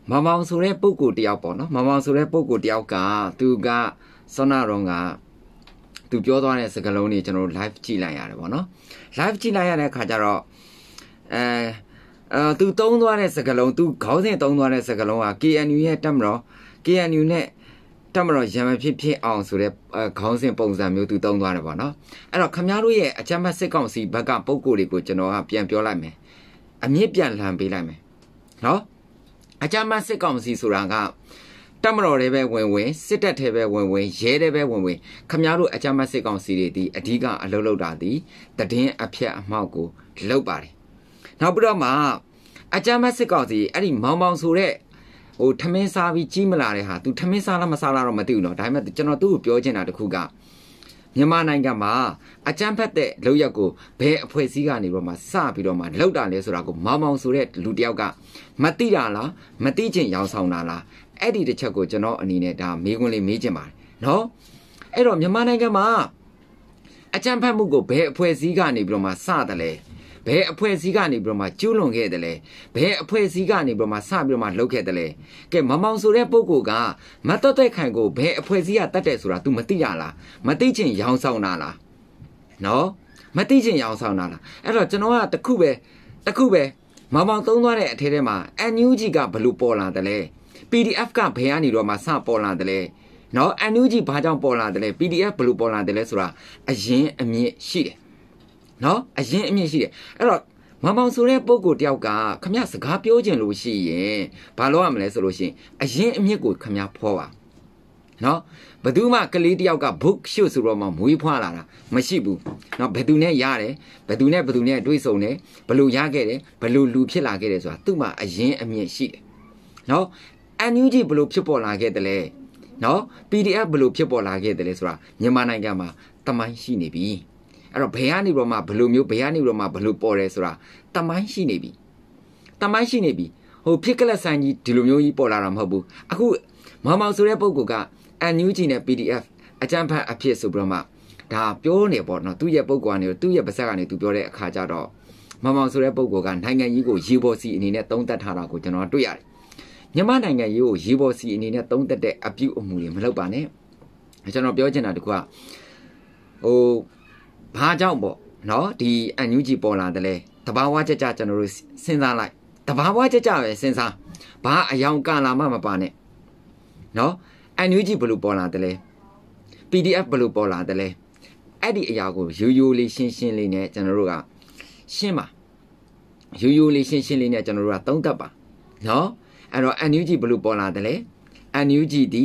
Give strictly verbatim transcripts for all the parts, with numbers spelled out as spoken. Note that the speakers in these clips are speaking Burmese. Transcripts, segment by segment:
မောင်မောင်ဆိုတဲ့ပုဂ္ဂိုလ်တယောက်ပေါ့နော်မောင်မောင်ဆိုတဲ့ပုဂ္ဂိုလ်တယောက်ကသူကစောနာရောကသူပြောသွားတဲ့စကားလုံးတွေကျွန်တော်တို့ live ကြည့်လိုက်ရတယ်ပေါ့နော် live ကြည့်လိုက်ရတဲ့အခါကျတော့အဲအဲသူသုံးသွားတဲ့စကားလုံးသူခေါင်းစဉ်သုံးသွားတဲ့စကားလုံးက K N U ရဲ့တက်မတော် K N U နဲ့တက်မတော်ရံမဖြစ်ဖြစ်အောင်ဆိုတဲ့ခေါင်းစဉ်ပုံစံမျိုးသူသုံးသွားတယ်ပေါ့နော်အဲ့တော့ခင်ဗျားတို့ရဲ့အကြမ်းဖက်စစ်ကောင်စီဘက်ကပုံကိုယ်တွေကိုကျွန်တော်ကပြန်ပြောလိုက်မယ်အမြင့်ပြန်လှန်ပေးလိုက်မယ်နော်အကြမ်းဖက်စစ်ကောင်စီဆိုတာကတက်မတော်တွေပဲဝင်ဝင်စစ်တပ်တွေပဲဝင်ဝင်ရဲတွေပဲဝင်ဝင်ခင်ဗျားတို့အကြမ်းဖက်စစ်ကောင်စီတွေဒီအဓိကအလုပ်လုပ်တာဒီတည်င်းအဖြတ်အမှောက်ကိုလုပ်ပါတယ်နောက်ပြီးတော့မှအကြမ်းဖက်စစ်ကောင်စီအဲ့ဒီမောင်မောင်ဆိုတဲ့ဟိုထမင်းစားပြီးကြီးမလာတဲ့ဟာ तू ထမင်းစားလားမစားလားတော့မသိဘူးเนาะဒါပေမဲ့ကျွန်တော်သူ့ကိုပြောချင်တာတခုကမြန်မာနိုင်ငံမှာအကြမ်းဖက်တဲ့လုပ်ရက်ကိုဘယ်အဖွဲ့အစည်းကနေပြီးတော့မှစပြီးတော့မှလောက်တာလဲဆိုတာကိုမောင်မောင်ဆိုတဲ့လူတယောက်ကမသိတာလားမသိချင်ရောင်ဆောင်တာလားအဲ့ဒီတစ်ချက်ကိုကျွန်တော်အနေနဲ့ဒါမေးခွန်းလေးမေးချင်ပါတယ်เนาะအဲ့တော့မြန်မာနိုင်ငံမှာအကြမ်းဖက်မှုကိုဘယ်အဖွဲ့အစည်းကနေပြီးတော့မှစတယ်လဲဘယ်အဖွဲ့အစည်းကနေပြီးတော့မှကျူးလွန်ခဲ့တယ်လဲဘယ်အဖွဲ့အစည်းကနေပြီးတော့မှစပြီးတော့မှလုပ်ခဲ့တယ်လဲကဲမမောင်ဆိုတဲ့ပုဂ္ဂိုလ်ကမတ်တော့တဲ့ခိုင်ကိုဘယ်အဖွဲ့အစည်းကတတ်တယ်ဆိုတာ तू မသိရလားမသိချင်ရောင်ဆောင်တာလားနော်မသိချင်ရောင်ဆောင်တာလားအဲ့တော့ကျွန်တော်ကတခုပဲတခုပဲမမောင်သုံးသွားတဲ့အထဲထဲမှာ N U G ကဘလို့ပေါ်လာတယ်လဲ P D F ကဘယ်ကနေတော့မှစပေါ်လာတယ်လဲနော် N U G ဘာကြောင့်ပေါ်လာတယ်လဲ P D F ဘလို့ပေါ်လာတယ်လဲဆိုတာအရင်အမြင့်ရှိတယ်နော်အရင်အမြင့်ရှိတယ်အဲ့တော့မမောင်ဆိုတဲ့ပုံကိုတယောက်ကခမစကားပြောခြင်းလို့ရှိရင်ဘာလို့ရမလဲဆိုလို့ရှိရင်အရင်အမြင့်ကိုခမဖော်ပါနော်ဘသူမှကလေးတယောက်က book ရှုဆိုတော့မှမွေးဖွားလာတာမရှိဘူးနော်ဘသူနဲ့ရတယ်ဘသူနဲ့ဘသူနဲ့တွေ့ဆုံတယ်ဘလို့ရခဲ့တယ်ဘလို့လူဖြစ်လာခဲ့တယ်ဆိုတာသူ့မှာအရင်အမြင့်ရှိတယ်နော် N U G ဘလို့ဖြစ်ပေါ်လာခဲ့တယ်လဲနော် P D F ဘလို့ဖြစ်ပေါ်လာခဲ့တယ်လဲဆိုတာမြန်မာနိုင်ငံမှာတမိုင်းရှိနေပြီအဲ့တော့ဘယ်ကနေတော့မှဘလို့မျိုးဘယ်ကနေတော့မှဘလို့ပေါ်တယ်ဆိုတာတမိုင်းရှိနေပြီတမိုင်းရှိနေပြီဟိုဖြစ်ကလတ်ဆိုင်ကြီးဒီလိုမျိုးကြီးပေါ်လာတာမဟုတ်ဘူးအခုမောင်မောင်ဆိုတဲ့ပုံက N U G နဲ့ P D F အကြမ်းဖက်အဖြစ်ဆိုပြီးတော့မှဒါပြောနေပေါ့နော်သူ့ရဲ့ပုံကနေသူ့ရဲ့ပါဇက်ကနေသူပြောတဲ့အခါကျတော့မောင်မောင်ဆိုတဲ့ပုံကနိုင်ငံကြီးကိုရေပေါ်စီအနေနဲ့သုံးသပ်ထားတာကိုကျွန်တော်တွေ့ရတယ်မြန်မာနိုင်ငံကြီးကိုရေပေါ်စီအနေနဲ့သုံးသပ်တဲ့အပြုအမူတွေမလုပ်ပါနဲ့ကျွန်တော်ပြောချင်တာတခုကဟိုဘာကြောင့်ပေါ့နော်ဒီ N U G ပေါ်လာတယ်လေတဘာဝကြကြကျွန်တော်တို့စဉ်းစားလိုက်တဘာဝကြကြပဲစဉ်းစားဘာအယောင်ကလာမှမပါနဲ့နော် N U G ဘလို့ပေါ်လာတယ်လေ P D F ဘလို့ပေါ်လာတယ်လေအဲ့ဒီအရာကိုရိုးရိုးလေးရှင်းရှင်းလေးနဲ့ကျွန်တော်တို့ကရှင်းပါရိုးရိုးလေးရှင်းရှင်းလေးနဲ့ကျွန်တော်တို့ကသုံးသပ်ပါနော်အဲ့တော့ N U G ဘလို့ပေါ်လာတယ်လေ N U G ဒီ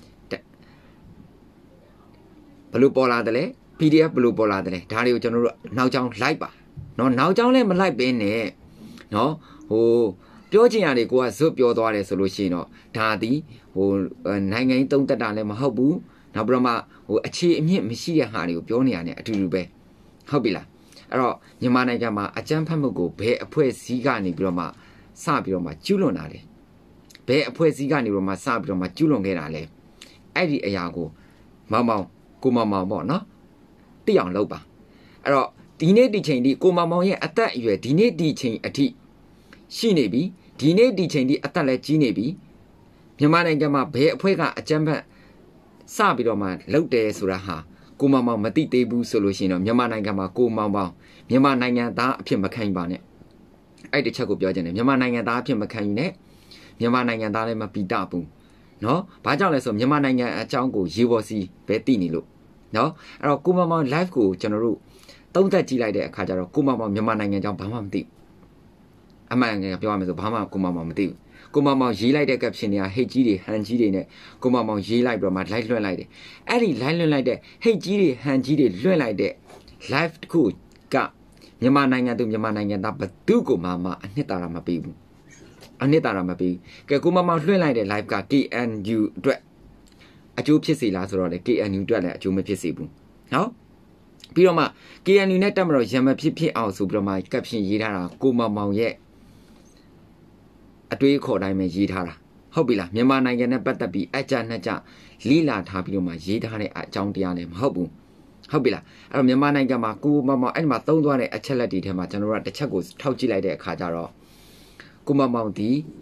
ဘလို့ပေါ်လာတယ်လေ P D F ဘလို့ပေါ်လာတယ်လေဒါတွေကိုကျွန်တော်တို့နောက်ကြောင်းလိုက်ပါနော်နောက်ကြောင်းလည်းမလိုက်ပင်းနဲ့နော်ဟိုပြောချင်ရတယ်ကိုကဇွတ်ပြောသွားတယ်ဆိုလို့ရှိရင်တော့ဒါသည်ဟိုနိုင်ငံရေးသုံးသက်တာလည်းမဟုတ်ဘူးနောက်ပြီးတော့မှဟိုအခြေအမြင့်မရှိတဲ့ဟာတွေကိုပြောနေရတယ်အတူတူပဲဟုတ်ပြီလားအဲ့တော့မြန်မာနိုင်ငံမှာအကြမ်းဖက်မှုကိုဘယ်အဖွဲ့အစည်းကနေပြီးတော့မှစပြီးတော့မှကျူးလွန်တာလဲဘယ်အဖွဲ့အစည်းကနေပြီးတော့မှစပြီးတော့မှကျူးလွန်ခဲ့တာလဲအဲ့ဒီအရာကိုမောင်မောင်ကိုမောင်မောင်ပေါ့နော်တိအောင်လုပ်ပါအဲ့တော့ဒီနေ့ဒီချိန်ဒီကိုမောင်မောင်ရဲ့အသက်အရွယ်ဒီနေ့ဒီချိန်အထိရှိနေပြီဒီနေ့ဒီချိန်ဒီအသက်လည်းကြီးနေပြီမြန်မာနိုင်ငံမှာဘယ်အဖွဲ့ကအကြမ်းဖက်စပြီးတော့မှလုပ်တယ်ဆိုတာဟာကိုမောင်မောင်မသိသေးဘူးဆိုလို့ရှိရင်တော့မြန်မာနိုင်ငံမှာကိုမောင်မောင်မြန်မာနိုင်ငံသားအဖြစ်မခံပါနဲ့အဲ့ဒီချက်ကိုပြောချင်တယ်မြန်မာနိုင်ငံသားအဖြစ်မခံယူနဲ့မြန်မာနိုင်ငံသားလည်းမပီတဘူးနော်ဘာကြောင့်လဲဆိုမြန်မာနိုင်ငံအကြောင်းကိုရေပေါ်စီပဲသိနေလို့နော်အဲ့တော့ကိုမောင်မောင် live ကိုကျွန်တော်တို့သုံးသက်ကြည့်လိုက်တဲ့အခါကျတော့ကိုမောင်မောင်မြန်မာနိုင်ငံအကြောင်းဘာမှမသိဘူးအမှန်ငယ်ပြောရမယ်ဆိုဘာမှကိုမောင်မောင်မသိဘူးကိုမောင်မောင်ရေးလိုက်တဲ့ caption တွေကဟိတ်ကြီးတွေဟန်ကြီးတွေနဲ့ကိုမောင်မောင်ရေးလိုက်ပြီးတော့မှ live လွှင့်လိုက်တယ်အဲ့ဒီ live လွှင့်လိုက်တဲ့ဟိတ်ကြီးတွေဟန်ကြီးတွေလွှင့်လိုက်တဲ့ live တစ်ခုကမြန်မာနိုင်ငံသူမြန်မာနိုင်ငံသားဘသူကိုမှမအနှစ်သာရမပေးဘူးအနှစ်သာရမပေးဘူးကဲကိုမောင်မောင်လွှင့်လိုက်တဲ့ live က K N U အတွက်အကျိုးဖြစ်စေလားဆိုတော့လေ K N U အတွက်လည်းအကျိုးမဖြစ်စေဘူးနော်ပြီးတော့မှ K N U နဲ့တက်မတော့ရံမဖြစ်ဖြစ်အောင်ဆိုပြီးတော့မှ caption ရေးထားတာကိုမောင်မောင်ရဲ့အတွေးခေါ်တိုင်းပဲရေးထားတာဟုတ်ပြီလားမြန်မာနိုင်ငံနဲ့ပတ်သက်ပြီးအကြနှက်ကြလိလာထားပြီးတော့မှရေးထားတဲ့အကြောင်းတရားလည်းမဟုတ်ဘူးဟုတ်ပြီလားအဲ့တော့မြန်မာနိုင်ငံမှာကိုမောင်မောင်အဲ့ဒီမှာသုံးသွားတဲ့အချက်လက်တွေထဲမှာကျွန်တော်တို့ကတစ်ချက်ကိုထောက်ကြည့်လိုက်တဲ့အခါကျတော့ကိုမောင်မောင်ဒီ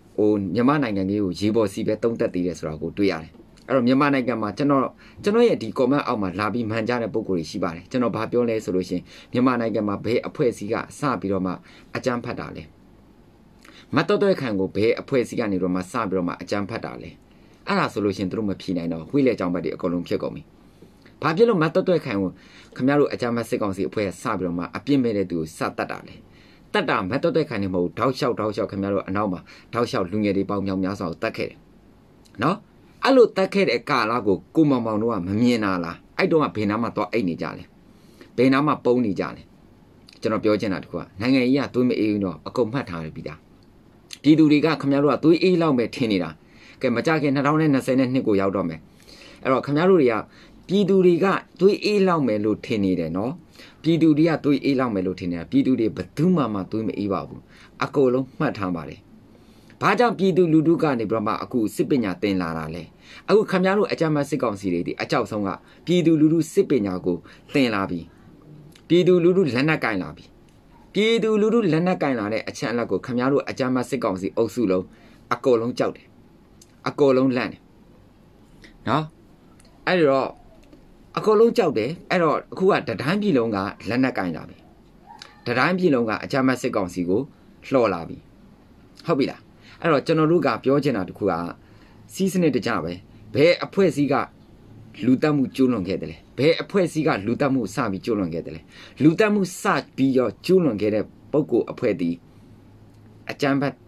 ဟိုမြန်မာနိုင်ငံကြီးကိုရေပေါ်စီပဲတုံးတက်သေးတယ်ဆိုတာကိုတွေ့ရတယ်အဲ့တော့မြန်မာနိုင်ငံမှာကျွန်တော်ကျွန်တော်ရဲ့ဒီ comment အောက်မှာလာပြီးမှန်ကြတဲ့ပုံကိုယ်ကြီးရှိပါတယ်ကျွန်တော်ဘာပြောလဲဆိုလို့ရှိရင်မြန်မာနိုင်ငံမှာဘယ်အဖွဲ့အစည်းကစပြီးတော့မှအကြမ်းဖက်တာလဲမတော်တဲ့ခံကိုဘယ်အဖွဲ့အစည်းကနေတော့မှစပြီးတော့မှအကြမ်းဖက်တာလဲအဲ့ဒါဆိုလို့ရှိရင်တို့မဖြေနိုင်တော့ဝိလေကြောင်ဘက်တွေအကုန်လုံးဖြစ်ကုန်ပြီဘာဖြစ်လို့မတော်တဲ့ခံကိုခင်ဗျားတို့အကြမ်းဖက်စစ်ကောင်စီအဖွဲ့စပြီးတော့မှအပြစ်မဲ့တဲ့သူကိုစတတ်တာလဲတတ်တာမတော်တဲ့ခံနေမဟုတ်တောက်လျှောက်တောက်လျှောက်ခင်ဗျားတို့အနောက်မှာတောက်လျှောက်လူငယ်တွေပေါင်းမြောင်များစွာကိုတတ်ခဲ့တယ်နော်အဲ့လိုတက်ခဲ့တဲ့ကာလကိုကိုမောင်မောင်တို့ကမမြင်တာလားအဲ့တော့ကဘယ်နားမှာသွားအိတ်နေကြလဲဘယ်နားမှာပုံနေကြလဲကျွန်တော်ပြောချင်တာတခုကနိုင်ငံကြီးကသွေးမအေးဘူးတော့အကုန်မှတ်ထားတယ်ပြီသားပြည်သူတွေကခင်ဗျားတို့ကသွေးအေးလောက်ပဲထင်နေတာကဲမကြခင်၂၀၂၀နှစ်ကိုရောက်တော့မယ်အဲ့တော့ခင်ဗျားတို့တွေကပြည်သူတွေကသွေးအေးလောက်မယ်လို့ထင်နေတယ်နော်ပြည်သူတွေကသွေးအေးလောက်မယ်လို့ထင်နေတာပြည်သူတွေဘယ်သူမှမသွေးမအေးပါဘူးအကုန်လုံးမှတ်ထားပါတယ်ဘာကြောင့်ပြည်သူလူထုကနေပြမအခုစစ်ပညာသင်လာတာလဲအခုခင်ဗျားတို့အကြမ်းဖက်စစ်ကောင်စီတွေဒီအကြောက်ဆုံးကပြည်သူလူထုစစ်ပညာကိုသင်လာပြီပြည်သူလူထုလက်နက်ကင်လာပြီပြည်သူလူထုလက်နက်ကင်လာတဲ့အချက်အလက်ကိုခင်ဗျားတို့အကြမ်းဖက်စစ်ကောင်စီအုပ်စုလုံးအကုန်လုံးကြောက်တယ်အကုန်လုံးလန့်တယ်နော်အဲ့တော့အကုန်လုံးကြောက်တယ်အဲ့တော့အခုကတတိုင်းပြည်လုံးကလက်နက်ကင်လာပြီတတိုင်းပြည်လုံးကအကြမ်းဖက်စစ်ကောင်စီကိုလှော်လာပြီဟုတ်ပြီလားအဲ့တော့ကျွန်တော်တို့ကပြောချင်တာတခုကစီးစနစ်တကြပဲဘယ်အဖွဲ့အစည်းကလူတက်မှုကျိုးလွန်ခဲ့တယ်လဲဘယ်အဖွဲ့အစည်းကလူတက်မှုစပြီးကျိုးလွန်ခဲ့တယ်လဲလူတက်မှုစပြီးရောကျိုးလွန်ခဲ့တဲ့ပုဂ္ဂိုလ်အဖွဲ့တည်အကြမ်းဖက်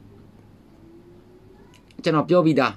ကျွန်တော်ပြောပြီးသား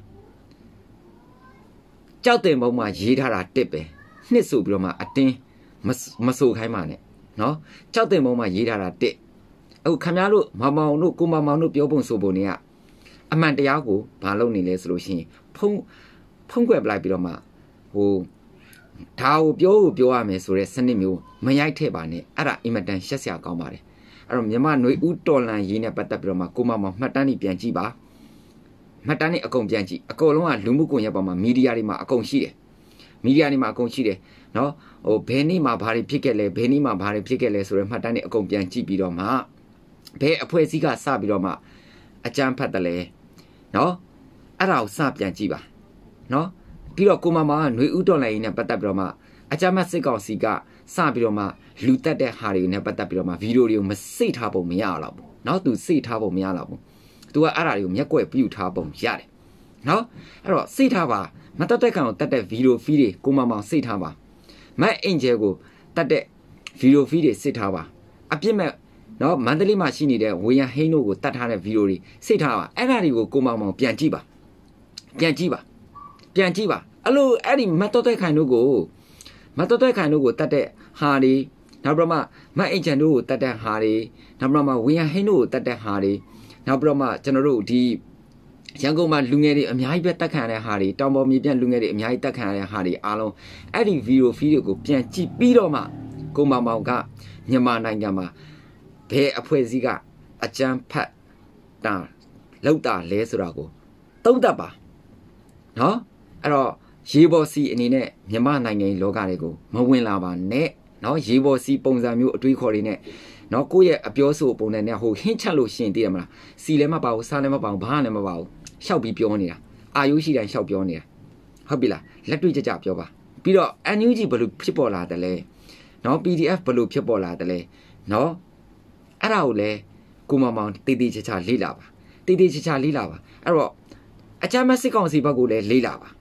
ကြောက်တယ်မုံမှာရေးထားတာတစ်ပဲနှစ်ဆိုပြီးတော့မှအတင်းမဆိုခိုင်းပါနဲ့နော်ကြောက်တယ်မုံမှာရေးထားတာတစ်အခုခင်ဗျားတို့မောင်မောင်တို့ကိုမောင်မောင်တို့ပြောပုံဆိုပုံတွေကအမှန်တရားကိုဘာလုပ်နေလဲဆိုလို့ရှိရင်ဖုံးဖုံးကွယ်ပလိုက်ပြီးတော့မှဟိုဒါကိုပြောကိုပြောရမယ်ဆိုတဲ့စနစ်မျိုးမရိုက်ထည့်ပါနဲ့အဲ့ဒါအင်မတန်ရှက်စရာကောင်းပါတယ်အဲ့တော့မြန်မာຫນွေဦးတော်လန်ရေးနဲ့ပတ်သက်ပြီးတော့မှကိုမောင်မောင်မှတ်တမ်းတွေပြန်ကြည့်ပါမှတ်တမ်းတွေအကုန်ပြန်ကြည့်အကုန်လုံးကလူမှုကွန်ရက်ပေါ်မှာမီဒီယာတွေမှာအကုန်ရှိတယ်မီဒီယာတွေမှာအကုန်ရှိတယ်နော်ဟိုဘယ်နေ့မှဘာတွေဖြစ်ခဲ့လဲဘယ်နေ့မှဘာတွေဖြစ်ခဲ့လဲဆိုတော့မှတ်တမ်းတွေအကုန်ပြန်ကြည့်ပြီးတော့မှဘယ်အဖွဲ့အစည်းကစပြီးတော့မှအကြမ်းဖက်တယ်လဲနော်အဲ့ဒါကိုစပြန်ကြည့်ပါနော်ပြီးတော့ကိုမမကຫນွေဦးတော်လိုင်းနဲ့ပတ်သက်ပြီးတော့မှအကြမ်းဖက်စစ်ကောင်စီကစပြီးတော့မှလူတက်တဲ့ဟာတွေနဲ့ပတ်သက်ပြီးတော့မှဗီဒီယိုတွေကိုမစိတ်ထားပုံမရတော့ဘူးနော်သူစိတ်ထားပုံမရတော့ဘူးသူကအဲ့ဒါတွေကိုမျက်ကွယ်ပြုတ်ထားပုံရတယ်နော်အဲ့တော့စိတ်ထားပါမတက်တဲ့ကောင်တက်တဲ့ဗီဒီယိုဖီးတွေကိုမမောင်စိတ်ထားပါမတ်အင်ဂျယ်ကိုတက်တဲ့ဗီဒီယိုဖီးတွေစိတ်ထားပါအပြစ်မဲ့နော်မန္တလေးမှာရှိနေတဲ့ဝေယံဟိန်းတို့ကိုတတ်ထားတဲ့ဗီဒီယိုတွေစိတ်ထားပါအဲ့ဒါတွေကိုကိုမောင်မောင်ပြန်ကြည့်ပါပြန်ကြည့်ပါပြန်ကြည့်ပါအဲ့လိုအဲ့ဒီမတ်တော်တဲ့ခိုင်တို့ကိုမတ်တော်တဲ့ခိုင်တို့ကိုတတ်တဲ့ဟာတွေနောက်ပြီးတော့မှမတ်အင်ဂျန်တို့ကိုတတ်တဲ့ဟာတွေနောက်ပြီးတော့မှဝေယံဟိန်းတို့ကိုတတ်တဲ့ဟာတွေနောက်ပြီးတော့မှကျွန်တော်တို့ဒီရန်ကုန်မှာလူငယ်တွေအများကြီးပဲတက်ခံရတဲ့ဟာတွေတောင်ပေါ်မြေပြန့်လူငယ်တွေအများကြီးတက်ခံရတဲ့ဟာတွေအားလုံးအဲ့ဒီဗီဒီယိုဖီးတွေကိုပြန်ကြည့်ပြီးတော့မှကိုမောင်မောင်ကမြန်မာနိုင်ငံမှာဘယ်အဖွဲ့အစည်းကအကြမ်းဖက်တာလောက်တာလဲဆိုတာကိုသုံးသပ်ပါနော်အဲ့တော့ရေပေါ်စီအနေနဲ့မြန်မာနိုင်ငံလောကတွေကိုမဝင်လာပါနဲ့နော်ရေပေါ်စီပုံစံမျိုးအတွေးခေါ်တွေနဲ့နော်ကိုယ့်ရဲ့အပြောဆိုပုံနဲ့ဟိုဟင်းချက်လို့ရှင်သိရမလားစီလည်းမပါဘူးစားလည်းမပါဘူးဘာလည်းမပါဘူးရှောက်ပြီးပြောနေတာအာယုရှိတိုင်းရှောက်ပြောနေတာဟုတ်ပြီလားလက်တွေ့ကြကြပြောပါပြီးတော့ N U G ဘလို့ဖြစ်ပေါ်လာတယ်လဲနော် P D F ဘလို့ဖြစ်ပေါ်လာတယ်လဲနော်အဲ့ဒါကိုလည်းကိုမောင်မောင်တေးသေးချာချာလေးလာပါတေးသေးချာချာလေးလာပါအဲ့တော့အကြမ်းဖက်စစ်ကောင်စီဘက်ကိုလည်းလေးလာပါ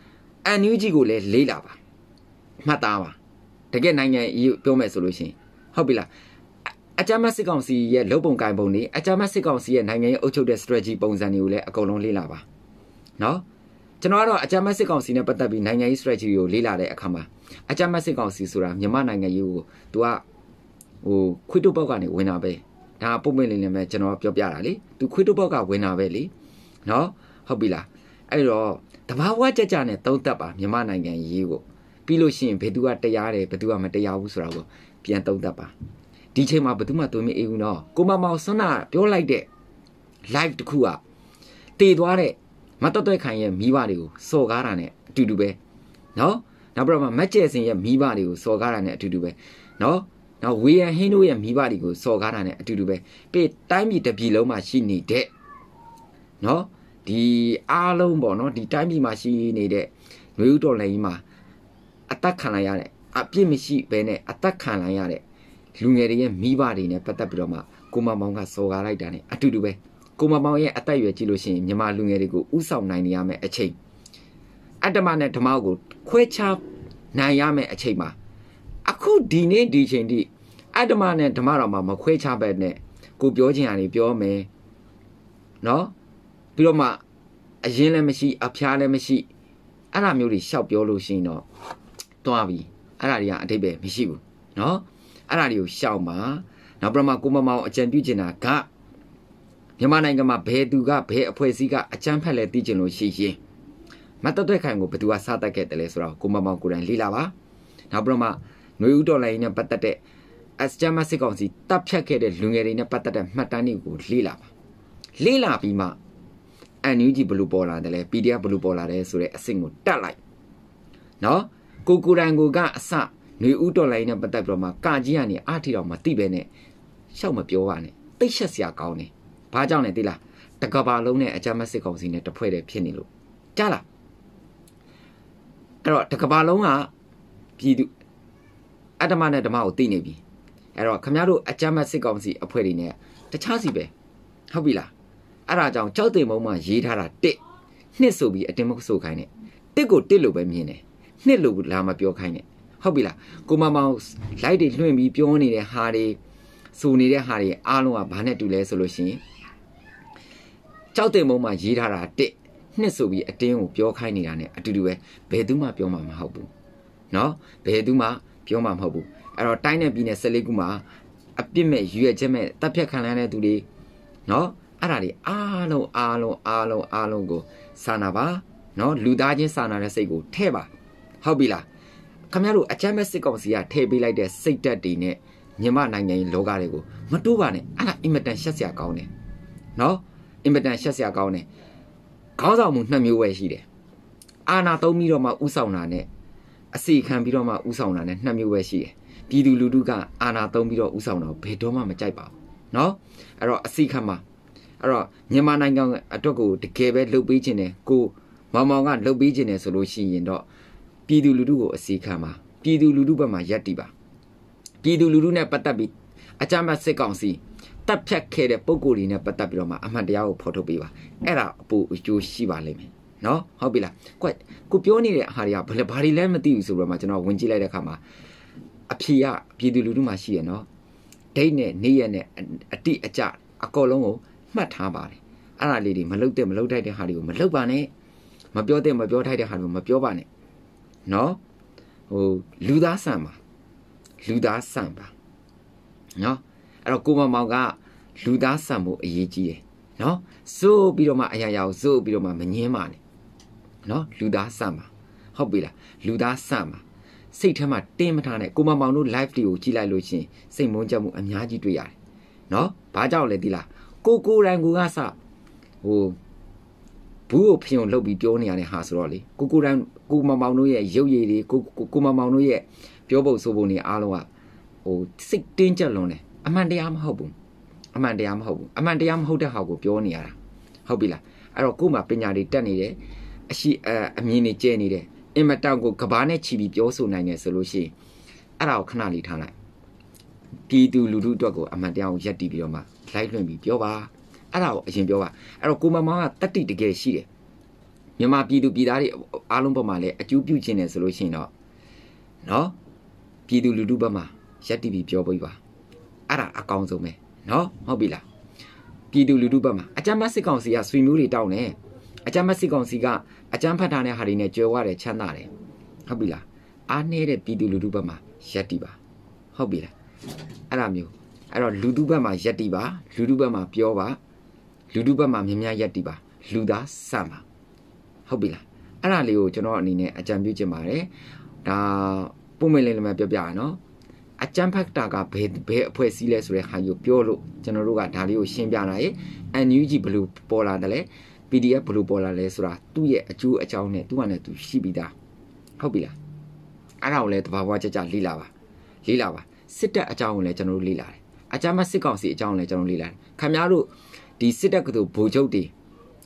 N U G ကိုလည်းလေးလာပါမှတ်သားပါတကယ်နိုင်ငံပြောမယ်ဆိုလို့ရှိရင်ဟုတ်ပြီလားအကြမ်းဖက်စစ်ကောင်စီရဲ့လုံပုံကိုင်ပုံတွေအကြမ်းဖက်စစ်ကောင်စီရဲ့နိုင်ငံရေးအုပ်ချုပ်တဲ့ strategy ပုံစံတွေကိုလည်းအကုန်လုံးလေးလာပါနော်ကျွန်တော်ကတော့အကြမ်းဖက်စစ်ကောင်စီနဲ့ပတ်သက်ပြီးနိုင်ငံရေး strategy ကိုလေးလာတဲ့အခါမှာအကြမ်းဖက်စစ်ကောင်စီဆိုတာမြန်မာနိုင်ငံရေးကိုသူကဟိုခွေးတုပ်ပေါက်ကနေဝင်တာပဲဒါပုံပွင့်လေးနဲ့ပဲကျွန်တော်ပြောပြတာလေသူခွေးတုပ်ပေါက်ကဝင်တာပဲလေနော်ဟုတ်ပြီလားအဲ့တော့တဘာဝကြကြနဲ့သုံးသပ်ပါမြန်မာနိုင်ငံရေးကိုပြီးလို့ရှိရင်ဘယ်သူကတရားတယ်ဘယ်သူကမတရားဘူးဆိုတာကိုပြန်သုံးသပ်ပါဒီချိန်မှာဘယ်သူမှသွေးမအေးဘူးနော်ကိုမမောင်ဆွမ်းနာပြောလိုက်တဲ့ live တစ်ခုကတည်သွားတဲ့မတော်တဲ့ခိုင်ရဲ့မိဘတွေကိုစော်ကားတာနဲ့အတူတူပဲနော်နောက်ပြီးတော့မက်ကျဲစင်ရဲ့မိဘတွေကိုစော်ကားတာနဲ့အတူတူပဲနော်နောက်ဝေယံဟင်းတို့ရဲ့မိဘတွေကိုစော်ကားတာနဲ့အတူတူပဲပြီးတိုင်းပြည်တစ်ပြည်လုံးမှာရှိနေတဲ့နနော်ဒီအားလုံးပေါ့နော်ဒီတိုင်းပြည်မှာရှိနေတဲ့မျိုးဥတော်လည်းကြီးမှာအသက်ခံလိုက်ရတဲ့အပြစ်မရှိဘဲနဲ့အသက်ခံလိုက်ရတဲ့လူငယ်တွေရဲ့မိဘတွေနဲ့ပတ်သက်ပြီးတော့မှကိုမမောင်ကစော်ကားလိုက်တာနဲ့အတူတူပဲကိုမမောင်ရဲ့အသက်အရွယ်ကြည့်လို့ရှိရင်မြန်မာလူငယ်တွေကိုဥဆောင်နိုင်နေရမယ့်အချိန်အတ္တမနဲ့ဓမ္မကိုခွဲခြားနိုင်ရမယ့်အချိန်မှာအခုဒီနေ့ဒီချိန်ထိအတ္တမနဲ့ဓမ္မတော်မှာမခွဲခြားပဲနဲ့ကိုပြောချင်ရတယ်ပြောမယ်နော်ပြီးတော့မှအရင်လည်းမရှိအဖျားလည်းမရှိအဲ့ဒါမျိုးတွေရှောက်ပြောလို့ရှိရင်တော့တွားပြီအဲ့ဒါတွေကအတိတ်ပဲမရှိဘူးနော်အဲ့ဒါတွေကိုရှောက်မှာနောက်ပြမကိုမမောင်အကြံပြုချင်တာကမြန်မာနိုင်ငံမှာဘယ်သူကဘယ်အဖွဲ့အစည်းကအကြမ်းဖက်လဲသိချင်လို့ရှိရင်မတ်တက်ခိုင်ကိုဘယ်သူကစားတက်ခဲ့တယ်လဲဆိုတော့ကိုမမောင်ကိုယ်တိုင်လေ့လာပါနောက်ပြမຫນွေဦးတော်လိုင်းနဲ့ပတ်သက်တဲ့အစချမ်းမစစ်ကောင်စီတပ်ဖြတ်ခဲ့တဲ့လူငယ်တွေနဲ့ပတ်သက်တဲ့မှတ်တမ်းတွေကိုလေ့လာပါလေ့လာပြီးမှအန်ယူဂျီဘလူးပေါ်လာတယ်လေ ပီ ဒီ အက်ဖ် ဘလူးပေါ်လာတယ်ဆိုတဲ့အဆင့်ကိုတက်လိုက်နော်ကိုကိုတိုင်ကိုကအစຫນွေဦးတော်လိုင်းနဲ့ပတ်သက်ပြီးတော့မှကာကြီးကနေအားထီတော်မသိပဲနဲ့ရှောက်မပြောပါနဲ့တိတ်ရှက်စရာကောင်းတယ်ဘာကြောင့်လဲသိလားတကဘာလုံးနဲ့အကြမ်းမစစ်ကောင်စီနဲ့တဖွဲ့တည်းဖြစ်နေလို့ကြားလားအဲ့တော့တကဘာလုံးကပြည်သူအတ္တမနဲ့ဓမ္မကိုသိနေပြီအဲ့တော့ခမရတို့အကြမ်းမစစ်ကောင်စီအဖွဲ့တွေနဲ့တခြားစီပဲဟုတ်ပြီလားအဲ့ဒါကြောင့်ကြောက်တင်မုံမှရေးထားတာတစ်နှစ်ဆိုပြီးအတင်းမဆိုခိုင်းနဲ့တစ်ကိုတစ်လို့ပဲမြင်တယ်နှစ်လို့လာမပြောခိုင်းနဲ့ဟုတ်ပြီလားကိုမမောင်လိုက်တွေလွှင့်ပြီးပြောနေတဲ့ဟာတွေစူနေတဲ့ဟာတွေအားလုံးကဘာနဲ့တူလဲဆိုလို့ရှိရင်ကြောက်တင်မုံမှရေးထားတာတစ်နှစ်ဆိုပြီးအတင်းကိုပြောခိုင်းနေတာ ਨੇ အတူတူပဲဘယ်သူမှပြောမှာမဟုတ်ဘူးနော်ဘယ်သူမှပြောမှာမဟုတ်ဘူးအဲ့တော့တိုင်းနဲ့ပြည်နယ်၁၄ခုမှာအပြစ်မဲ့ရွရချက်မဲ့တပ်ဖြတ်ခံရတဲ့သူတွေနော်အဲ့ဒါတွေအားလုံးအားလုံးအားလုံးအားလုံးကိုစာနာပါနော်လူသားချင်းစာနာတဲ့စိတ်ကိုထဲ့ပါဟုတ်ပြီလားခင်ဗျားတို့အချမ်းမဲ့စစ်ကောင်စီကထည့်ပေးလိုက်တဲ့စိတ်ဓာတ်တွေနဲ့မြန်မာနိုင်ငံရေးလောကတွေကိုမတိုးပါနဲ့အဲ့ဒါအင်မတန်ရှက်စရာကောင်းတယ်နော်အင်မတန်ရှက်စရာကောင်းတယ်ခေါင်းဆောင်မှုနှစ်မျိုးပဲရှိတယ်အာဏာသုံးပြီးတော့မှဥဆောင်တာနဲ့အစီခံပြီးတော့မှဥဆောင်တာနဲ့နှစ်မျိုးပဲရှိတယ်ပြည်သူလူထုကအာဏာသုံးပြီးတော့ဥဆောင်တော့ဘယ်တော့မှမကြိုက်ပါဘူးနော်အဲ့တော့အစီခံမှာအဲ့တော့မြန်မာနိုင်ငံအတွက်ကိုတကယ်ပဲလှုပ်ပေးခြင်းနဲ့ကိုမောင်မောင်ကလှုပ်ပေးခြင်းနဲ့ဆိုလို့ရှိရင်တော့ပြည်သူလူထုကိုအစီခံမှာပြည်သူလူထုဘက်မှာရပ်တည်ပါပြည်သူလူထုနဲ့ပတ်သက်ပြီးအကြမ်းဖက်စစ်ကောင်စီတပ်ဖြတ်ခဲ့တဲ့ပုံကိုယ်တွေနဲ့ပတ်သက်ပြီးတော့မှအမှန်တရားကိုဖော်ထုတ်ပေးပါအဲ့ဒါအပူအကျိုးရှိပါလိမ့်မယ်နော်ဟုတ်ပြီလားကွကိုပြောနေတဲ့ဟာတွေကဘယ်ဘာတွေလဲမသိဘူးဆိုတော့မှကျွန်တော်ဝင်ကြည့်လိုက်တဲ့အခါမှာအဖြေကပြည်သူလူထုမှာရှိရနော်ဒိတ်နဲ့နေရက်နဲ့အတိအကျအကောလုံးကိုမှတ်ထားပါတယ်အဲ့ဒါလေးတွေမလုတ်တဲ့မလုတ်ထိုက်တဲ့ဟာတွေကိုမလုတ်ပါနဲ့မပြောတဲ့မပြောထိုက်တဲ့ဟာတွေကိုမပြောပါနဲ့နော်ဟိုလူသားဆန်ပါလူသားဆန်ပါနော်အဲ့တော့ကိုမမောင်ကလူသားဆန်ဖို့အရေးကြီးတယ်နော်စိုးပြီးတော့မှအရာရာကိုစိုးပြီးတော့မှမငင်းပါနဲ့နော်လူသားဆန်ပါဟုတ်ပြီလားလူသားဆန်ပါစိတ်ထဲမှာတင်းမထားနဲ့ကိုမမောင်တို့ live တွေကိုကြည့်လိုက်လို့ရှင်စိတ်မုန်းကြမှုအများကြီးတွေ့ရတယ်နော်ဘာကြောင့်လဲဒီလားကိုကိုတိုင်ကိုကစဟိုဘူးကိုဖျုံလှုပ်ပြီးပြောနေရတဲ့ဟာဆိုတော့လေကိုကိုတိုင်ကိုမမောင်တို့ရဲ့ရုပ်ရည်တွေကိုကိုမမောင်တို့ရဲ့ပြောဖို့ဆိုဖို့နေအားလုံးကဟိုစိတ်တင်းကြပ်လွန်တယ်အမှန်တရားမဟုတ်ဘူးအမှန်တရားမဟုတ်ဘူးအမှန်တရားမဟုတ်တဲ့ဟာကိုပြောနေရတာဟုတ်ပြီလားအဲ့တော့ကို့မှာပညာတွေတက်နေတယ်အရှိအမြင်တွေကျဲနေတယ်အင်မတန်ကိုကဘာနဲ့ချီပြီးပြောဆိုနိုင်တယ်ဆိုလို့ရှိရင်အဲ့ဒါကိုခဏလေးထားလိုက်ပြည်သူလူထုအတွက်ကိုအမှန်တရားကိုရက်တည်ပြီးတော့မှလိုက်လွှင့်ပြီးပြောပါအဲ့ဒါကိုအရင်ပြောပါအဲ့တော့ကိုမမောင်ကတတိတကယ်ရှိတယ်မြန်မာပြည်သူပြည်သားတွေအားလုံးဘက်မှာလည်းအကျိုးပြုခြင်းတယ်ဆိုလို့ရှိရင်တော့နော်ပြည်သူလူထုဘက်မှာရက်တည်ပြီးပြောပေးပါအဲ့ဒါအကောင်းဆုံးပဲနော်ဟုတ်ပြီလားပြည်သူလူထုဘက်မှာအကြမ်းဖက်စစ်ကောင်စီကဆွေမျိုးတွေတောင်းတယ်အကြမ်းဖက်စစ်ကောင်စီကအကြမ်းဖက်ထားတဲ့ဟာတွေနဲ့ကြွယ်ဝတယ်ချမ်းသာတယ်ဟုတ်ပြီလားအားနည်းတဲ့ပြည်သူလူထုဘက်မှာရက်တည်ပါဟုတ်ပြီလားအဲ့ဒါမျိုးအဲ့တော့လူထုဘက်မှာရက်တည်ပါလူထုဘက်မှာပြောပါလူထုဘက်မှာမြင်များရက်တည်ပါလူသားစံပါဟုတ်ပြီလားအဲ့ဒါလေးကိုကျွန်တော်အနေနဲ့အကြံပြုချင်ပါတယ်ဒါပုံမလင်းလည်းမပြောပြရနော်အကြမ်းဖက်တာကဘယ်ဘယ်အဖွဲ့အစည်းလဲဆိုတဲ့ဟာကိုပြောလို့ကျွန်တော်တို့ကဒါလေးကိုရှင်းပြတာရေ အန် ယူ ဂျီ ဘယ်လိုပေါ်လာတယ်လဲ ပီ ဒီ အက်ဖ် ဘယ်လိုပေါ်လာလဲဆိုတာသူ့ရဲ့အကျိုးအကြောင်းနဲ့သူ့ဟာနဲ့သူရှိပြီးသားဟုတ်ပြီလားအဲ့ဒါကိုလည်းတဘာဝကြကြလေ့လာပါလေ့လာပါစစ်တပ်အကြောင်းကိုလည်းကျွန်တော်တို့လေ့လာတယ်အကြမ်းဖက်စစ်ကောင်စီအကြောင်းလည်းကျွန်တော်လေ့လာတယ်ခင်ဗျားတို့ဒီစစ်တပ်ကတို့ဗိုလ်ချုပ်တွေ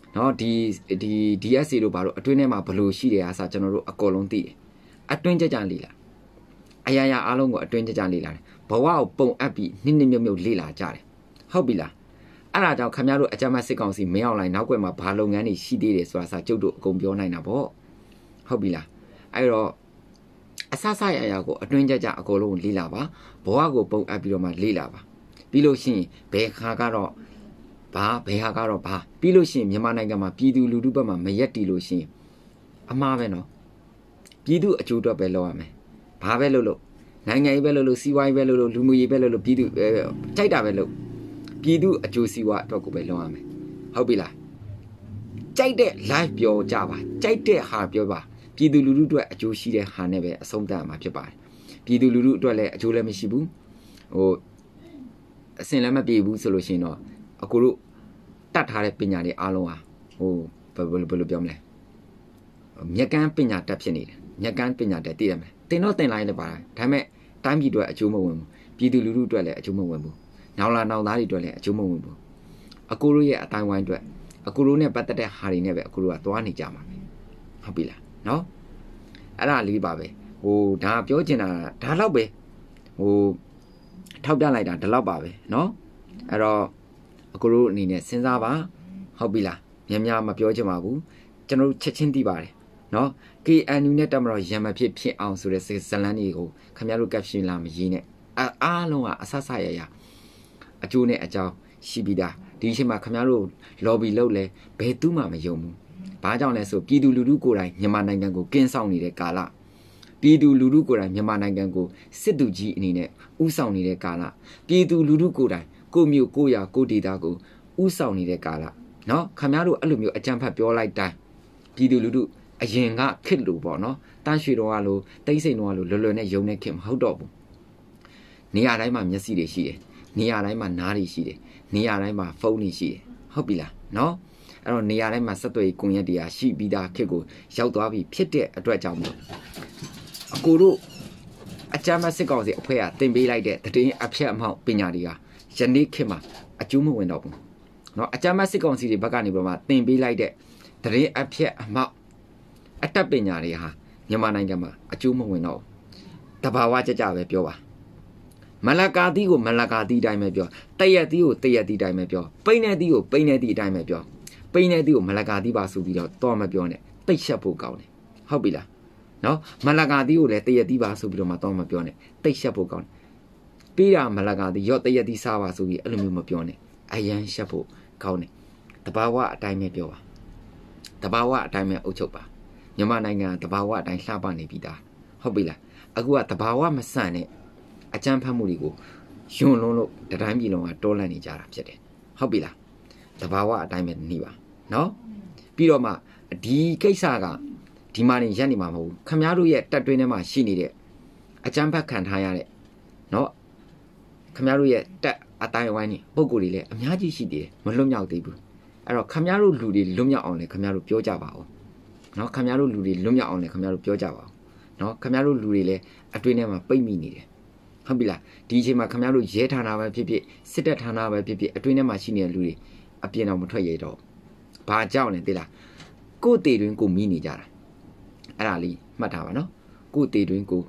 နော်ဒီဒီ D S A တို့ဘာလို့အတွင်းထဲမှာဘလို့ရှိတယ်အားစကျွန်တော်တို့အကုန်လုံးသိတယ်အတွင်းကြကြလေ့လာအရာရာအားလုံးကိုအတွင်းကြကြလေ့လာတယ်ဘဝကိုပုံအပ်ပြီးနစ်နစ်မြုပ်မြုပ်လေ့လာကြတယ်ဟုတ်ပြီလားအဲ့ဒါကြောင့်ခင်ဗျားတို့အကြမ်းဖက်စစ်ကောင်စီမင်းအောင်လိုင်းနောက်ွယ်မှာဘာလုပ်ငန်းတွေရှိသေးတယ်ဆိုတာစကျုပ်တို့အကုန်ပြောနိုင်တာပေါ့ဟုတ်ပြီလားအဲ့တော့အဆဆရရကိုအတွင်းကြကြအကုန်လုံးလေ့လာပါဘဝကိုပုံအပ်ပြီးတော့မှလေ့လာပါပြီးလို့ရှိရင်ဘယ်ခါကတော့ဘာဘယ်ဟာကတော့ဘာပြီးလို့ရှိရင်မြန်မာနိုင်ငံမှာပြည်သူလူထုဘက်မှာမရက်တီလို့ရှိရင်အမှားပဲနော်ပြည်သူအကျိုးအတွက်ပဲလုပ်ရမယ်ဘာပဲလုပ်လို့နိုင်ငံရေးပဲလုပ်လို့စီးပွားရေးပဲလုပ်လို့လူမှုရေးပဲလုပ်လို့ပြည်သူကြိုက်တာပဲလုပ်ပြည်သူအကျိုးစီးပွားအတွက်ကိုပဲလုပ်ရမယ်ဟုတ်ပြီလားကြိုက်တဲ့ live ပြောကြပါကြိုက်တဲ့ဟာပြောပါပြည်သူလူထုအတွက်အကျိုးရှိတဲ့ဟာနဲ့ပဲအဆုံးသတ်မှာဖြစ်ပါတယ်ပြည်သူလူထုအတွက်လည်းအကျိုးလည်းမရှိဘူးဟိုအစင်လည်းမပြေဘူးဆိုလို့ရှိရင်တော့အကိုတို့တတ်ထားတဲ့ပညာတွေအားလုံးဟာဟိုဘယ်လိုဘယ်လိုပြောမလဲမြက်ကန်းပညာတက်ဖြစ်နေတယ်မြက်ကန်းပညာတက်သိရမယ်တင်တော့တင်လိုက်လည်းပါတယ်ဒါပေမဲ့တိုင်းပြည်အတွက်အကျိုးမဝင်ဘူးပြည်သူလူထုအတွက်လည်းအကျိုးမဝင်ဘူးနောင်လာနောင်သားတွေအတွက်လည်းအကျိုးမဝင်ဘူးအကိုတို့ရဲ့အတိုင်းဝိုင်းအတွက်အကိုတို့နဲ့ပတ်သက်တဲ့ဟာတွေနဲ့ပဲအကိုတို့ကသွားနေကြမှာပဲဟုတ်ပြီလားနော်အဲ့ဒါလေးပါပဲဟိုဒါပြောချင်တာဒါတော့ပဲဟိုထောက်ပြလိုက်တာဒါတော့ပါပဲနော်အဲ့တော့အကိုတို့အနေနဲ့စဉ်းစားပါဟုတ်ပြီလားများများမပြောချင်ပါဘူးကျွန်တော်ချက်ချင်းသိပါတယ်နော် K N U နဲ့တက်မတော့ရံမဖြစ်ဖြစ်အောင်ဆိုတဲ့ဇလန်းတွေကိုခင်ဗျားတို့ caption လာမရေးနဲ့အားလုံးကအဆဆရရအကျိုးနဲ့အကြောင်းရှိပြီးသားဒီအချိန်မှာခင်ဗျားတို့ lobby လုပ်လဲဘယ်သူမှမယုံဘူးဘာကြောင့်လဲဆိုပြည်သူလူထုကိုယ်တိုင်မြန်မာနိုင်ငံကိုကင်းဆောင်နေတဲ့ကာလပြည်သူလူထုကိုယ်တိုင်မြန်မာနိုင်ငံကိုစစ်သူကြီးအနေနဲ့ဥဆောင်နေတဲ့ကာလပြည်သူလူထုကိုယ်တိုင်ကိုမျိုးကိုရကိုဒေတာကိုဥဆောင်နေတဲ့ကာလနော်ခင်ဗျားတို့အဲ့လိုမျိုးအကြံဖတ်ပြောလိုက်တိုင်းပြည်သူလူထုအရင်ကခစ်လို့ပေါ့နော်တန်းရွှေတော်ကလို့တိတ်ဆိတ်တော်ကလို့လွယ်လွယ်နဲ့ယုံနေခင်မဟုတ်တော့ဘူးနေရာတိုင်းမှာမျက်စိတွေရှိတယ်နေရာတိုင်းမှာနားတွေရှိတယ်နေရာတိုင်းမှာဖုန်းတွေရှိတယ်ဟုတ်ပြီလားနော်အဲ့တော့နေရာတိုင်းမှာစက်သွေးကွန်ရက်တရားရှိပြီးသားခစ်ကိုရောက်သွားပြီဖြစ်တဲ့အတွက်ကြောင့်မို့အကိုတို့အကြမ်းဖက်စစ်ကောင်စီအဖွဲ့ကတင်ပေးလိုက်တဲ့တည်င်းအဖြတ်အမောက်ပညာတွေကယနေ့ခေတ်မှာအကျိုးမဝင်တော့ဘူးเนาะအကြမ်းဖက်စစ်ကောင်စီတွေဘက်ကနေပြီးတော့မှတင်ပေးလိုက်တဲ့တည်င်းအဖြတ်အမောက်အတတ်ပညာတွေဟာမြန်မာနိုင်ငံမှာအကျိုးမဝင်တော့ဘူးတဘာဝကြကြပဲပြောပါမလကာတိကိုမလကာတိအတိုင်းပဲပြောတရက်တိကိုတရက်တိအတိုင်းပဲပြောပိန်းနေတိကိုပိန်းနေတိအတိုင်းပဲပြောပိန်းနေတိကိုမလကာတိပါဆိုပြီးတော့တော့မပြောနဲ့တိတ်ရှက်ဖို့ကောင်းတယ်ဟုတ်ပြီလားနော်မလကာတိကိုလည်းတရက်တိပါဆိုပြီးတော့မှတော့မပြောနဲ့တိတ်ရှက်ဖို့ကောင်းတယ်ပြီးတာမလကာတိရော့တရက်တိစားပါဆိုပြီးအဲ့လိုမျိုးမပြောနဲ့အယမ်းရှက်ဖို့ကောင်းတယ်တဘာဝအတိုင်းပဲပြောပါတဘာဝအတိုင်းပဲအုပ်ချုပ်ပါမြန်မာနိုင်ငံတဘာဝအတိုင်းလှပနေပြီသားဟုတ်ပြီလားအခုကတဘာဝမဆန်နဲ့အကြမ်းဖက်မှုတွေကိုယွန်းလုံးလို့တတိုင်းပြည်လုံးကတောလန့်နေကြတာဖြစ်တယ်ဟုတ်ပြီလားတဘာဝအတိုင်းပဲနေပါနော်ပြီးတော့မှဒီကိစ္စကဒီမှာနေရက်နေမှာမဟုတ်ဘူးခမားတို့ရဲ့တက်တွင်းထဲမှာရှိနေတဲ့အကြမ်းဖက်ခံထားရတဲ့နော်ခမားတို့ရဲ့တက်အတိုင်းဝိုင်းနေပုံကိုယ်တွေလည်းအများကြီးရှိသေးတယ်မလွတ်မြောက်သေးဘူးအဲ့တော့ခမားတို့လူတွေလွတ်မြောက်အောင်လည်းခမားတို့ပြောကြပါဦးနော်ခမားတို့လူတွေလွတ်မြောက်အောင်လည်းခမားတို့ပြောကြပါဦးနော်ခမားတို့လူတွေလည်းအတွင်းထဲမှာပိတ်မိနေတယ်ဟုတ်ပြီလားဒီအချိန်မှာခင်ဗျားတို့ရဲဌာနပဲဖြစ်ဖြစ်စစ်တပ်ဌာနပဲဖြစ်ဖြစ်အတွင်းထဲမှာရှိနေတဲ့လူတွေအပြင်တော့မထွက်ရတော့ဘာကြောင့်လဲသိလားကိုယ်တေတွင်ကိုမိနေကြတာအဲ့ဒါလေးမှတ်ထားပါနော်ကိုယ်တေတွင်ကို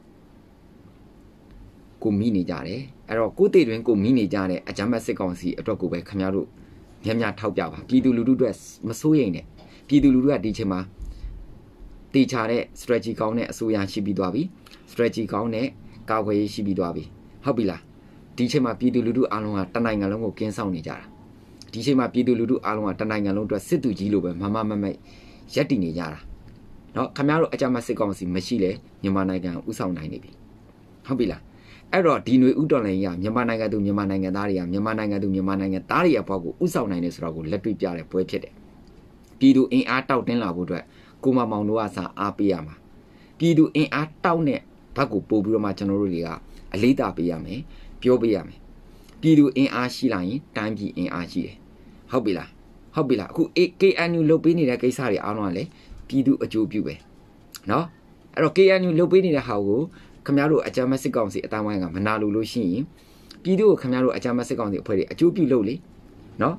ကိုမိနေကြတယ်အဲ့တော့ကိုယ်တေတွင်ကိုမိနေကြတဲ့အကြမ်းဖက်စစ်ကောင်စီအတွက်ကိုပဲခင်ဗျားတို့များများထောက်ပြပါပြည်သူလူထုအတွက်မစိုးရိမ်နဲ့ပြည်သူလူထုကဒီအချိန်မှာတေချာတဲ့ strategy ကောင်းတဲ့အစိုးရရှိပြီးသွားပြီ strategy ကောင်းတဲ့ကာကွယ်ရေးရှိပြီးသွားပြီဟုတ်ပြီလားဒီချိန်မှာပြည်သူလူထုအားလုံးကတနိုင်ငံလုံးကိုကင်းဆောင်နေကြတာဒီချိန်မှာပြည်သူလူထုအားလုံးကတနိုင်ငံလုံးအတွက်စစ်သူကြီးလိုပဲမမမမရက်တည်နေကြတာเนาะခင်ဗျားတို့အကြမ်းဖက်စစ်ကောင်စီမရှိလေမြန်မာနိုင်ငံဥဆောင်နိုင်နေပြီဟုတ်ပြီလားအဲ့တော့ဒီຫນွေဥတော်လည်းရမြန်မာနိုင်ငံသူမြန်မာနိုင်ငံသားတွေကမြန်မာနိုင်ငံသူမြန်မာနိုင်ငံသားတွေရဲ့ဘဝကိုဥဆောင်နိုင်နေဆိုတော့ကိုလက်တွေ့ပြတဲ့ပွဲဖြစ်တယ်ပြည်သူအင်အားတောက်တင်းလာဖို့အတွက်ကိုမမောင်တို့ကစာအားပေးရမှာပြည်သူအင်အားတောက်နဲ့ဘက်ကိုပို့ပြီးတော့မှကျွန်တော်တို့တွေကအလေးသာပေးရမယ်ပြောပေးရမယ်ပြည်သူအင်အားရှိလာရင်တိုင်းပြည်အင်အားရှိတယ်ဟုတ်ပြီလားဟုတ်ပြီလားအခု K N U လုတ်ပေးနေတဲ့ကိစ္စတွေအားလုံးကလည်းပြည်သူအကျိုးပြုပဲเนาะအဲ့တော့ K N U လုတ်ပေးနေတဲ့ဟာကိုခင်ဗျားတို့အကြမ်းဖက်စစ်ကောင်စီအတိုင်းဝိုင်းကမနာလို့လို့ရှိရင်ပြည်သူကိုခင်ဗျားတို့အကြမ်းဖက်စစ်ကောင်စီအဖွဲ့တွေအကျိုးပြုလုပ်လေเนาะ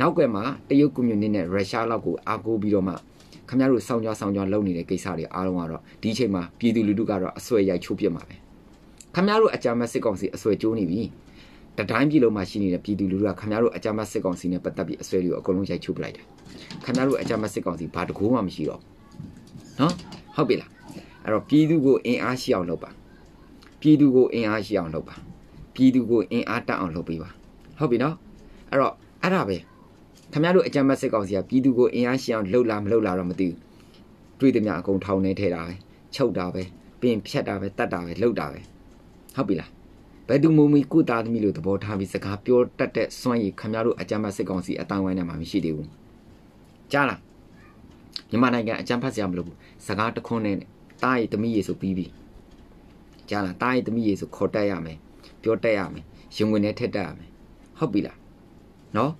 နောက်ကွယ်မှာတရုတ်ကွန်မြူနစ်နဲ့ရုရှားလောက်ကိုအားကိုးပြီးတော့မှခင်ဗျားတို့စောင်းကြစောင်းကြလုပ်နေတဲ့ကိစ္စတွေအားလုံးကတော့ဒီအချိန်မှာပြည်သူလူထုကတော့အဆွဲရိုက်ချိုးပြစ်မှာပဲခင်ဗျားတို့အကြမ်းဖက်စစ်ကောင်စီအဆွဲကျိုးနေပြီတတိုင်းပြည်လုံးမှာရှိနေတဲ့ပြည်သူလူထုကခင်ဗျားတို့အကြမ်းဖက်စစ်ကောင်စီနဲ့ပတ်သက်ပြီးအဆွဲတွေကိုအကုန်လုံးရိုက်ချိုးပလိုက်တယ်ခင်ဗျားတို့အကြမ်းဖက်စစ်ကောင်စီဘာတကူမှမရှိတော့နော်ဟုတ်ပြီလားအဲ့တော့ပြည်သူကိုအင်အားရှိအောင်လုပ်ပါပြည်သူကိုအင်အားရှိအောင်လုပ်ပါပြည်သူကိုအင်အားတက်အောင်လုပ်ပေးပါဟုတ်ပြီနော်အဲ့တော့အဲ့ဒါပဲခင်ဗျားတို့အကြမ်းဖက်စစ်ကောင်စီကပြည်သူကိုအင်အားရှိအောင်လှုပ်လာမလှုပ်လာတော့မသိဘူးတွေ့သည်များအကုန်ထောင်နေထဲတာပဲချုပ်တာပဲပြင်ဖြတ်တာပဲတတ်တာပဲလှုပ်တာပဲဟုတ်ပြီလားဘယ်သူမှမကုသားသမီးလို့သဘောထားပြီးစကားပြောတတ်တဲ့စွမ်းရည်ခင်ဗျားတို့အကြမ်းဖက်စစ်ကောင်စီအတိုင်းဝိုင်းထဲမှာမရှိသေးဘူးကြားလားမြန်မာနိုင်ငံအကြမ်းဖက်စရာမလိုဘူးစကားတခွန်းနဲ့တားရည်သမီးရည်ဆိုပြီးပြီကြားလားတားရည်သမီးရည်ဆိုခေါ်တက်ရမယ်ပြောတက်ရမယ်ရင်ဝင်နဲ့ထက်တက်ရမယ်ဟုတ်ပြီလားနော်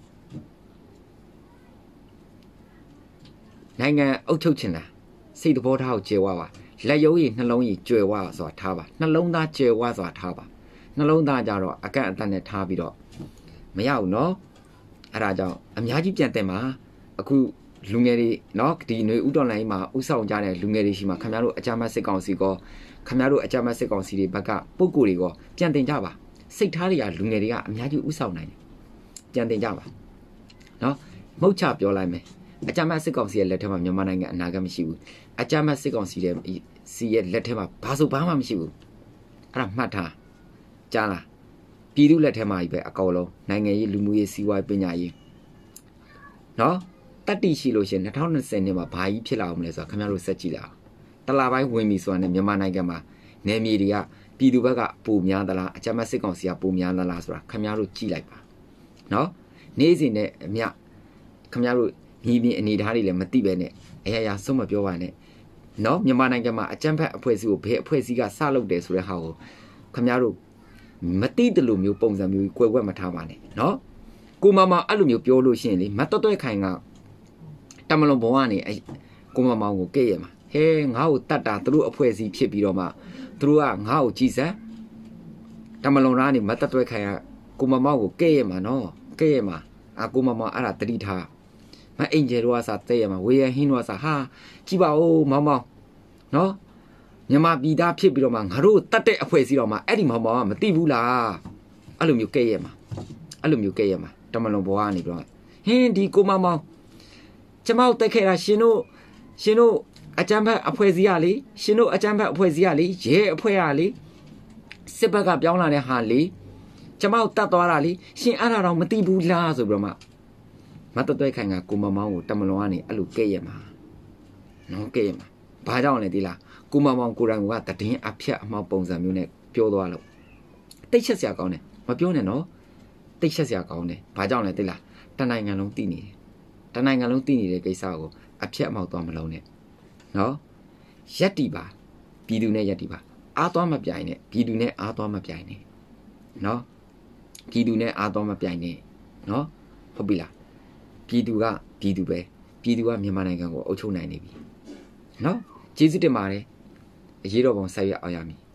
နိုင်ငံအုပ်ချုပ်ချင်တာစိတ်သဘောထားကိုကျေဝါပါလက်ရုံးရည်နှလုံးရည်ကျွယ်ဝါဆိုတာထားပါနှလုံးသားကျွယ်ဝါဆိုတာထားပါနှလုံးသားကြတော့အကန့်အသတ်နဲ့ထားပြီးတော့မရဘူးနော်အဲ့ဒါကြောင့်အများကြီးပြန်တင်ပါအခုလူငယ်တွေနော်ဒီຫນွေဥတော်လိုင်းမှာဥဆောင်ကြတဲ့လူငယ်တွေရှိမှခင်ဗျားတို့အကြမ်းဖက်စစ်ကောင်စီကောခင်ဗျားတို့အကြမ်းဖက်စစ်ကောင်စီတွေဘက်ကပုံကိုယ်တွေကိုပြန်တင်ကြပါစိတ်ထားတွေကလူငယ်တွေကအများကြီးဥဆောင်နိုင်တယ်ပြန်တင်ကြပါနော်မဟုတ်ချပြောလိုက်မယ်အကြမ်းဖက်စစ်ကောင်စီရဲ့လက်ထက်မှာမြန်မာနိုင်ငံအနာဂတ်မရှိဘူးအကြမ်းဖက်စစ်ကောင်စီရဲ့စီရဲ့လက်ထက်မှာဘာဆိုဘာမှမရှိဘူးအဲ့ဒါမှတ်ထားကြားလားပြည်သူလက်ထက်မှာကြီးပဲအကောင်လုံးနိုင်ငံရေးလူမှုရေးစီးပွားရေးပညာရေးနော်တတိရှိလို့ရှိရင်၂၀၂၀နှစ်မှာဘာကြီးဖြစ်လာအောင်မလဲဆိုတာခင်ဗျားတို့စက်ကြည့်လာတလာပိုင်းဝင်ပြီဆိုတာနဲ့မြန်မာနိုင်ငံမှာနယ်မြေတွေကပြည်သူဘက်ကပုံများသလားအကြမ်းဖက်စစ်ကောင်စီကပုံများသလားဆိုတာခင်ဗျားတို့ကြည့်လိုက်ပါနော်နေ့စဉ်နဲ့အမြခင်ဗျားတို့ညီမြင်အနေထားတွေလည်းမသိပဲနဲ့အရာရာဆုံးမပြောပါနဲ့နော်မြန်မာနိုင်ငံမှာအကြမ်းဖက်အဖွဲ့အစည်းကိုဘယ်အဖွဲ့အစည်းကစလုပ်တယ်ဆိုတဲ့ဟာကိုခင်ဗျားတို့မသိတယ်လို့မျိုးပုံစံမျိုးကိုယ်ွက်မထားပါနဲ့နော်ကိုမမအဲ့လိုမျိုးပြောလို့ရှိရင်လေမတော်တော်ခိုင်ကတမလွန်ဘုံကနေကိုမမောင်ကိုကဲ့ရမှာဟဲငါ့ကိုတတ်တာသူတို့အဖွဲ့အစည်းဖြစ်ပြီးတော့မှသူတို့ကငါ့ကိုကြည်စမ်းတမလွန်သားနေမတော်တော်ခိုင်ကကိုမမောင်ကိုကဲ့ရမှာနော်ကဲ့ရမှာအာကိုမမောင်အဲ့ဒါတတိထားမအင်ဂျယ်တို့ကစားတဲ့ရမှာဝေယဟင်းတို့ကစားဟာကြည်ပါဦးမောင်မောင်နော်မြန်မာပြည်သားဖြစ်ပြီးတော့မှငါတို့တတ်တဲ့အဖွဲ့အစည်းတော့မှအဲ့ဒီမောင်မောင်ကမသိဘူးလားအဲ့လိုမျိုးကဲ့ရမှာအဲ့လိုမျိုးကဲ့ရမှာတမလွန်ဘွားကနေပြီးတော့ဟင်းဒီကိုမမောင်ကျမတို့တက်ခဲ့တာရှင်တို့ရှင်တို့အကြမ်းဖက်အဖွဲ့အစည်းကလေရှင်တို့အကြမ်းဖက်အဖွဲ့အစည်းကလေရဲအဖွဲ့ကလေစစ်ဘက်ကပြောင်းလာတဲ့ဟာလေကျမတို့တတ်သွားတာလေရှင်အဲ့ဒါတော့မသိဘူးလားဆိုပြီးတော့မှမတ်တွဲခိုင်ကကိုမမောင်ကိုတမလွန်ကနေအဲ့လိုကဲ့ရမှာနော်ကဲ့ရမှာဘာကြောင့်လဲဒီလားကိုမမောင်ကိုရန်ကတည်င်းအဖြတ်အမှောက်ပုံစံမျိုးနဲ့ပြောသွားလို့တိတ်ချက်စရာကောင်းတယ်မပြောနဲ့နော်တိတ်ချက်စရာကောင်းတယ်ဘာကြောင့်လဲသိလားတနိုင်ငံလုံးသိနေတယ်တနိုင်ငံလုံးသိနေတဲ့ကိစ္စကိုအဖြတ်အမှောက်သွားမလုံးနဲ့နော်ရက်တီပါပြည်သူနဲ့ရက်တီပါအားသွားမပြိုင်နဲ့ပြည်သူနဲ့အားသွားမပြိုင်နဲ့နော်ပြည်သူနဲ့အားသွားမပြိုင်နဲ့နော်ဟုတ်ပြီလားပြည်သူကပြည်သူပဲပြည်သူကမြန်မာနိုင်ငံကိုအုပ်ချုပ်နိုင်နေပြီနော်ကျေးဇူးတင်ပါတယ်အရေးတော်ပုံဆက်ရအောင်ရမည်